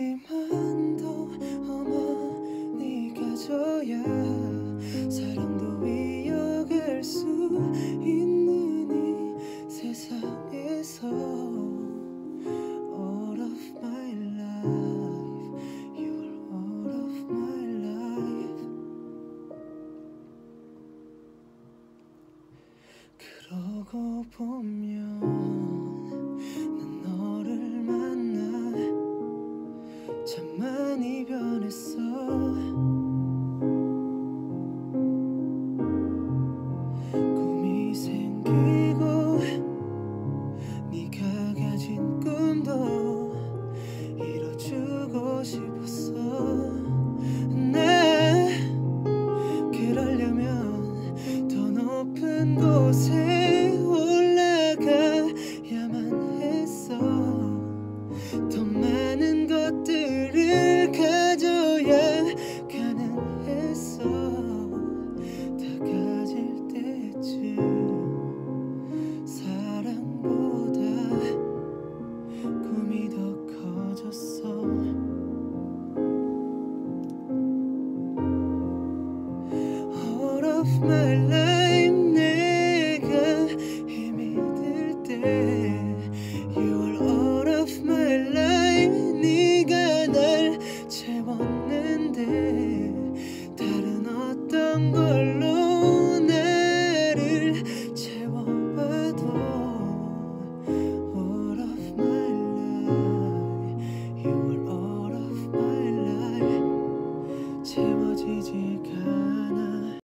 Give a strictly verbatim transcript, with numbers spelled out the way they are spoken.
하지만 더 어머니가 줘야 사랑도 이어갈 수 있는 이 세상에서 All of my life You're all of my life. 그러고 보면 난 너를 만나 참 많이 변했어. 꿈이 생기고 네가 가진 꿈도 이뤄주고 싶었어. 네, 그러려면 더 높은 곳에 올라가야만 했어. 더 많은 것들을 가져야 가능했어. 다 가질 때쯤 사랑보다 꿈이 더 커졌어. All of my life 내가 힘이 들 때 You're all of my life. 네가 날 채웠는데 다른 어떤 걸